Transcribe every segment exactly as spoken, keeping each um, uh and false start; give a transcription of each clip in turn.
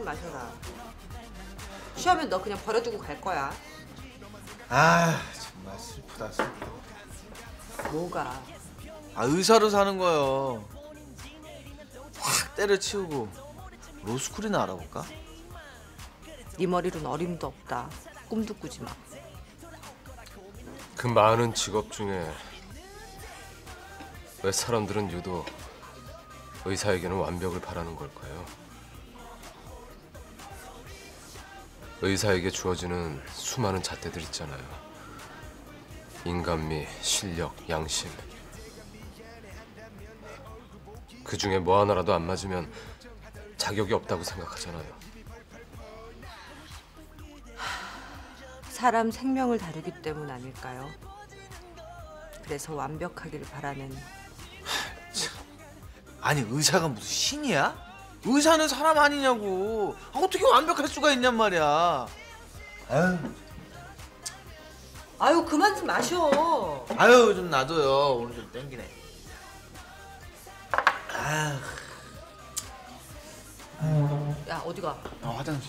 마셔라. 취하면 너 그냥 버려두고 갈 거야. 아 정말 슬프다 슬프다. 뭐가? 아 의사로 사는 거요. 확 때려치우고 로스쿨이나 알아볼까? 네 머리로는 어림도 없다. 꿈도 꾸지 마. 그 많은 직업 중에 왜 사람들은 유독 의사에게는 완벽을 바라는 걸까요? 의사에게 주어지는 수많은 잣대들 있잖아요. 인간미, 실력, 양심. 그 중에 뭐 하나라도 안 맞으면 자격이 없다고 생각하잖아요. 사람 생명을 다루기 때문 아닐까요? 그래서 완벽하기를 바라는. 아니 의사가 무슨 신이야? 의사는 사람 아니냐고. 아, 어떻게 완벽할 수가 있냔 말이야. 아유, 아유 그만 좀 마셔. 아유 좀 놔둬요. 오늘 좀 땡기네. 아유. 야 어디 가? 아, 화장실.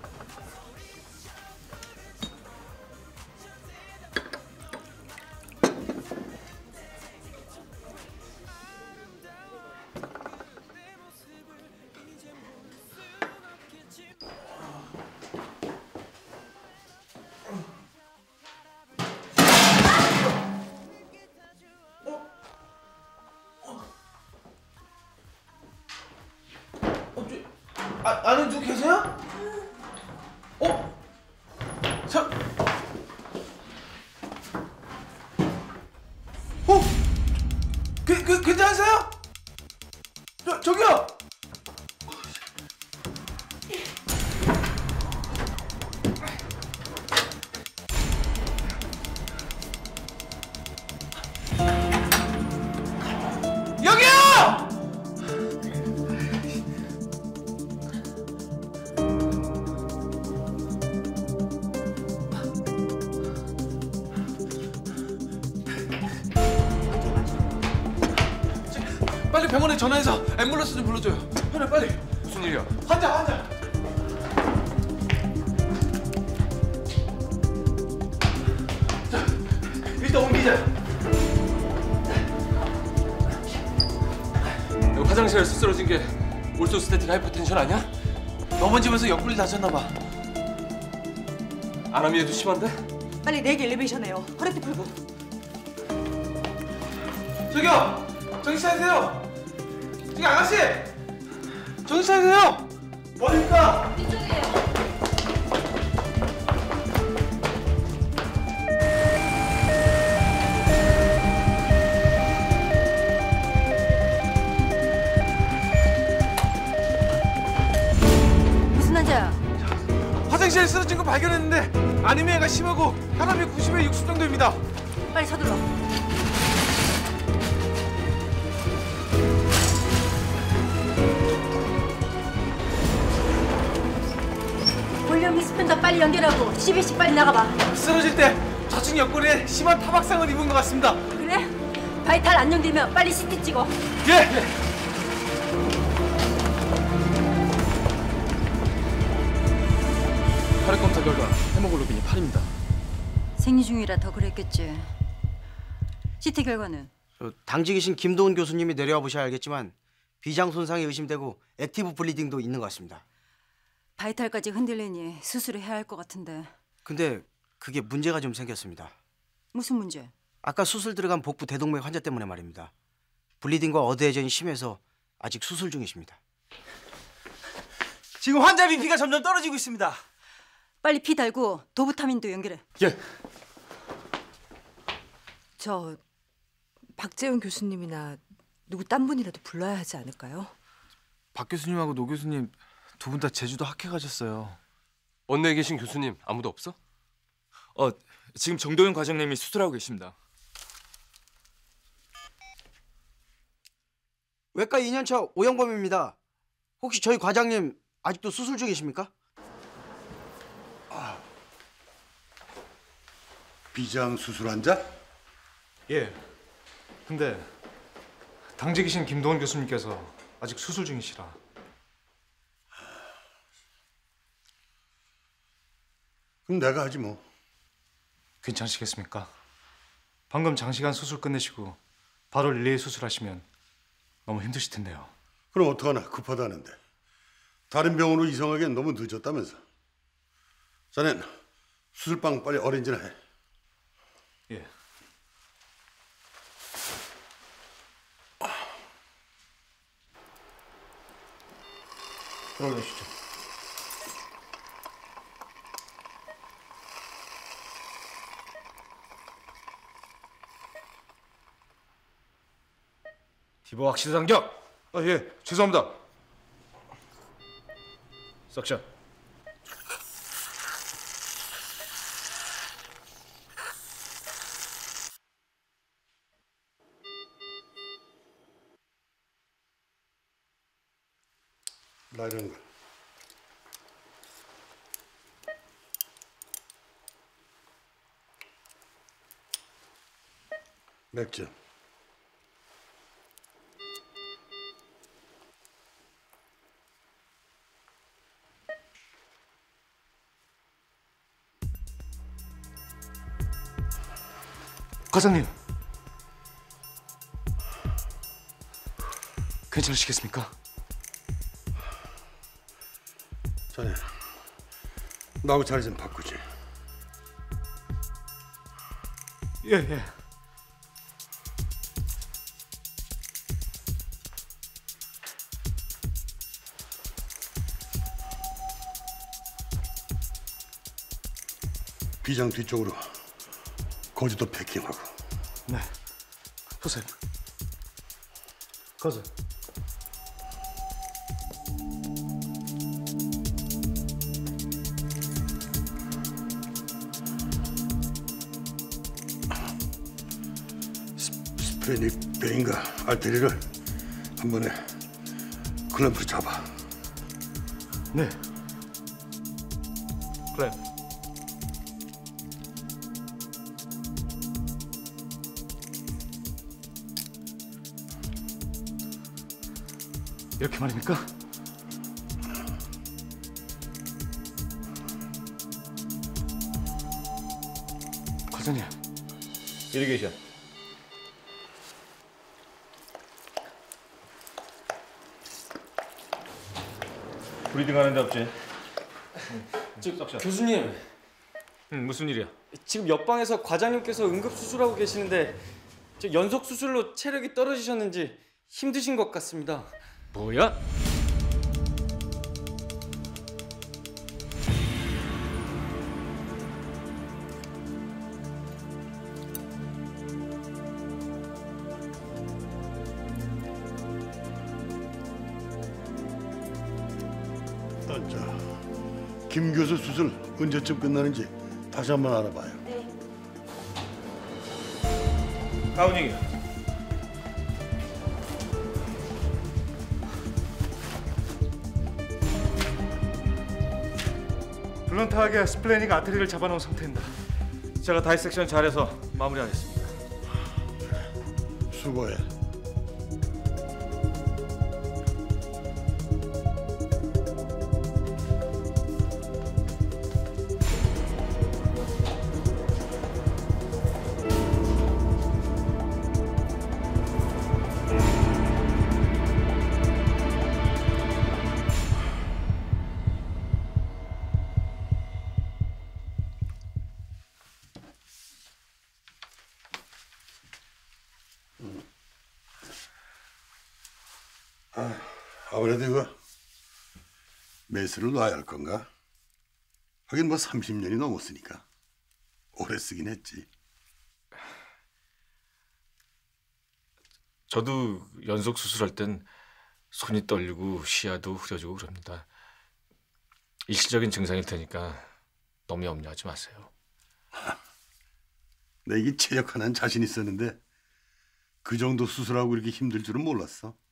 아, 안에 누구 계세요? 어? 저... 어? 그, 그, 괜찮으세요? 저, 저기요! 여기요! 빨리 병원에 전화해서 앰뷸런스 좀 불러줘요. 현아 빨리. 무슨 일이야? 환자 환자. 자 일단 옮기자. 여기 화장실에서 쓰러진 게 올소스태틱 하이퍼텐션 아니야? 넘어지면서 옆구리 다쳤나 봐. 아나미에도 심한데? 빨리 내기 엘리베이션에요. 허리띠 풀고. 저기요! 정신 차리세요! 저기 아가씨! 정신 차리세요! 어딜까? 이쪽이에요. 무슨 환자야? 화장실에 쓰러진 거 발견했는데 아니미아가 심하고 혈압이 구십에 육십 정도입니다. 빨리 서둘러. 볼륨 있으면 더 빨리 연결하고 씨비씨 빨리 나가봐. 쓰러질 때 좌측 옆구리에 심한 타박상을 입은 것 같습니다. 그래? 바이탈 안정되면 빨리 씨티 찍어. 예! 혈액 검사 결과 헤모글로빈이 팔입니다. 생리 중이라 더 그랬겠지. 씨티 결과는? 저 당직이신 김도훈 교수님이 내려와 보셔야 알겠지만 비장 손상이 의심되고 액티브 블리딩도 있는 것 같습니다. 바이탈까지 흔들리니 수술을 해야 할 것 같은데. 근데 그게 문제가 좀 생겼습니다. 무슨 문제? 아까 수술 들어간 복부 대동맥 환자 때문에 말입니다. 블리딩과 어드헤전이 심해서 아직 수술 중이십니다. 지금 환자 비피가 점점 떨어지고 있습니다. 빨리 피 달고 도부타민도 연결해. 예. 저 박재훈 교수님이나 누구 딴 분이라도 불러야 하지 않을까요? 박 교수님하고 노 교수님 두 분 다 제주도 학회 가셨어요. 원내에 계신 교수님 아무도 없어? 어, 지금 정도현 과장님이 수술하고 계십니다. 외과 이 년차 오영범입니다. 혹시 저희 과장님 아직도 수술 중이십니까? 비장 수술 환자? 예. 근데 당직이신 김도훈 교수님께서 아직 수술 중이시라. 그럼 내가 하지 뭐. 괜찮으시겠습니까? 방금 장시간 수술 끝내시고 바로 릴레이 수술하시면 너무 힘드실 텐데요. 그럼 어떡하나, 급하다는데. 다른 병원으로 이송하기엔 너무 늦었다면서. 자넨 수술방 빨리 어린지나 해. 예. 들어오시죠. 디버 확실히 당겨. 아, 예. 죄송합니다. 석션. 나 이러는 거. 맥주. 과장님. 괜찮으시겠습니까? 자네, 나하고 자리 좀 바꾸지. 예, 예. 비장 뒤쪽으로 거지도 패킹하고. 네. 보세요. 가자. 스프레닉 베인과 알테리를 한 번에 클램프로 잡아. 네. 클램. 이렇게 말입니까? 과장님. 이리게이션. 브리딩 하는데 없지? 교수님, 응, 무슨 일이야? 지금 옆방에서 과장님께서 응급 수술하고 계시는데 저 연속 수술로 체력이 떨어지셨는지 힘드신 것 같습니다. 뭐야? 아, 자, 김 교수 수술 언제쯤 끝나는지 다시 한번 알아봐요. 가운이. 블런트하게 스플래닉 아트리를 잡아놓은 상태입니다. 제가 다이섹션 잘해서 마무리하겠습니다. 수고해. 아, 아무래도 이거 매스를 놔야 할 건가? 하긴 뭐 삼십 년이 넘었으니까 오래 쓰긴 했지. 저도 연속 수술할 땐 손이 떨리고 시야도 흐려지고 그럽니다. 일시적인 증상일 테니까 너무 염려하지 마세요. 내 이게 체력 하나는 자신 있었는데 그 정도 수술하고 이렇게 힘들 줄은 몰랐어.